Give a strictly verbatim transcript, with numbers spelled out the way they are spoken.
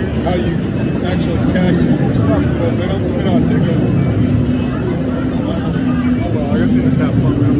how you actually cash it. But they don't spit out tickets. Oh well, I guess we just have fun.